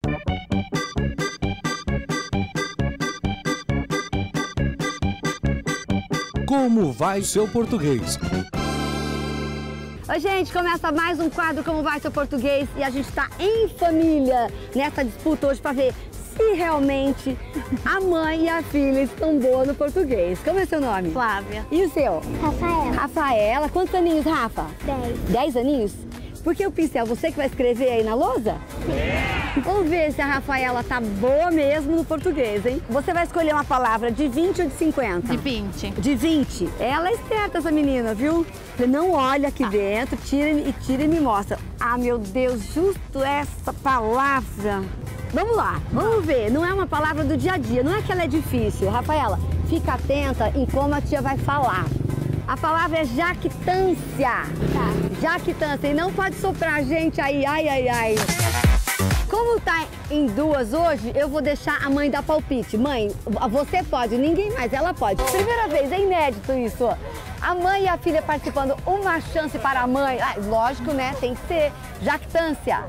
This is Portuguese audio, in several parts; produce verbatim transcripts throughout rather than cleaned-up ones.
Como vai seu português? Oi, gente, começa mais um quadro Como Vai Seu Português e a gente está em família nessa disputa hoje para ver se realmente a mãe e a filha estão boas no português. Como é seu nome? Flávia. E o seu? Rafaela. Rafaela. Quantos aninhos, Rafa? Dez. Dez aninhos? Porque o pincel, você que vai escrever aí na lousa? É. Vamos ver se a Rafaela tá boa mesmo no português, hein? Você vai escolher uma palavra de vinte ou de cinquenta? De vinte. De vinte. Ela é esperta, essa menina, viu? Você não olha aqui ah. dentro, tira e tira e me mostra. Ah, meu Deus, justo essa palavra. Vamos lá, vamos ver. Não é uma palavra do dia a dia, não é que ela é difícil. Rafaela, fica atenta em como a tia vai falar. A palavra é jactância. Tá. Jactância. E não pode soprar a gente aí, ai, ai, ai. Como tá em duas hoje, eu vou deixar a mãe dar palpite. Mãe, você pode, ninguém mais, ela pode. Primeira vez, é inédito isso. A mãe e a filha participando, uma chance para a mãe. Ah, lógico, né? Tem que ser jactância.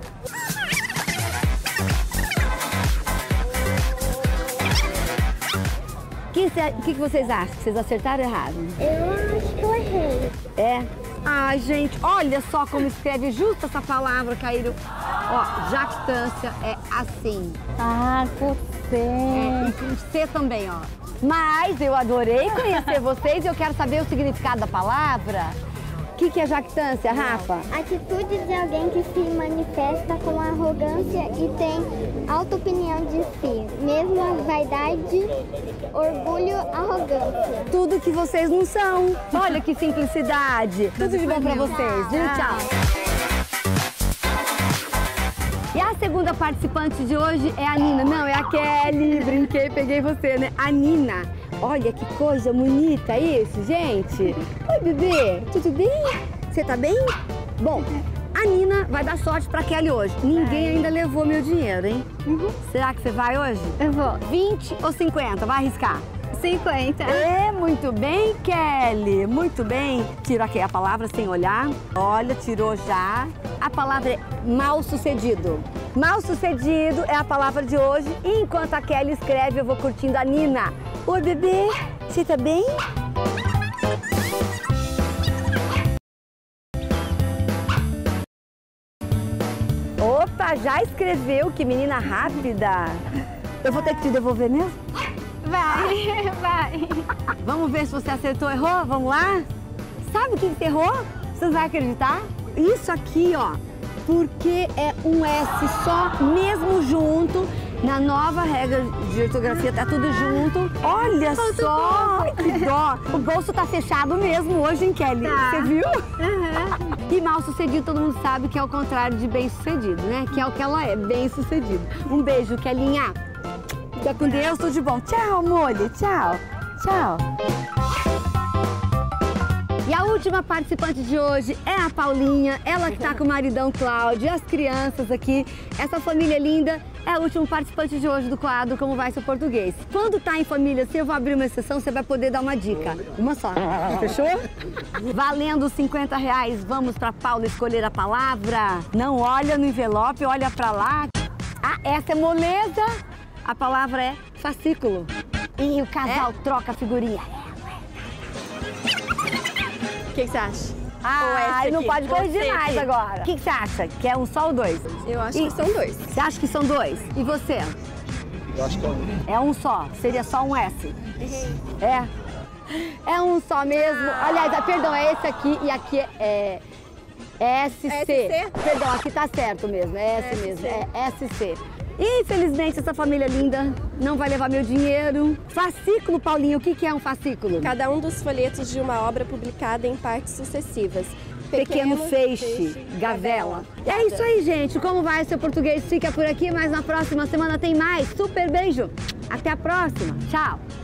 O que, que, que vocês acham? Vocês acertaram ou errado? Eu acho que eu errei. É? Ai, gente, olha só como escreve justo essa palavra, Caíro. Ó, jactância é assim. Ah, com C. É, e com C também, ó. Mas eu adorei conhecer vocês e eu quero saber o significado da palavra. O que, que é jactância, Rafa? Atitude de alguém que se manifesta com arrogância e tem alta opinião de si. Mesmo a vaidade, orgulho, arrogância. Tudo que vocês não são. Olha que simplicidade. Tudo de bom pra vocês, viu? Tchau. E a segunda participante de hoje é a Nina. Não, é a Kelly. Brinquei, peguei você, né? A Nina. Olha que coisa bonita isso, gente. Oi, bebê. Tudo bem? Você tá bem? Bom, a Nina vai dar sorte pra Kelly hoje. Ninguém ainda levou meu dinheiro, hein? Uhum. Será que você vai hoje? Eu vou. vinte ou cinquenta? Vai arriscar? cinquenta. É, muito bem, Kelly. Muito bem. Tiro aqui a palavra sem olhar. Olha, tirou já. A palavra é mal sucedido. Mal sucedido é a palavra de hoje. E enquanto a Kelly escreve, eu vou curtindo a Nina. Oi, bebê. Você tá bem? Opa, já escreveu. Que menina rápida. Eu vou ter que te devolver mesmo? Vai, vai. Vamos ver se você acertou ou errou? Vamos lá? Sabe o que você errou? Você não vai acreditar? Isso aqui, ó, porque é um S só, mesmo junto, na nova regra de ortografia, tá tudo junto. Olha só, que dó. O bolso tá fechado mesmo hoje, hein, Kelly? Tá. Você viu? Uhum. E mal sucedido, todo mundo sabe que é o contrário de bem sucedido, né? Que é o que ela é, bem sucedido. Um beijo, Kellinha. Fica com Deus, tudo de bom. Tchau, Molly. Tchau. Tchau. E a última participante de hoje é a Paulinha. Ela que tá com o maridão Cláudio e as crianças aqui. Essa família linda é a última participante de hoje do quadro Como Vai Seu Português. Quando tá em família, se eu vou abrir uma exceção, você vai poder dar uma dica. Uma só. Fechou? Valendo cinquenta reais, vamos pra Paula escolher a palavra. Não olha no envelope, olha pra lá. Ah, essa é moleza. A palavra é fascículo. E o casal é? Troca a figurinha. O que, que você acha? Ah, não pode corrigir mais agora. O que, que você acha? Que é um só ou dois? Eu acho e... que são dois. Você acha que são dois? E você? Eu acho que é um. É um só. Seria só um S. Errei. É? É um só mesmo. Ah. Aliás, perdão, é esse aqui e aqui é S C. S C? Perdão, aqui tá certo mesmo. É S, S mesmo. É S C. Infelizmente, essa família linda não vai levar meu dinheiro. Fascículo, Paulinho, o que é um fascículo? Cada um dos folhetos de uma obra publicada em partes sucessivas. Pequeno, Pequeno feixe, feixe, gavela. E é isso aí, gente. Como vai seu português? Fica por aqui, mas na próxima semana tem mais. Super beijo. Até a próxima. Tchau.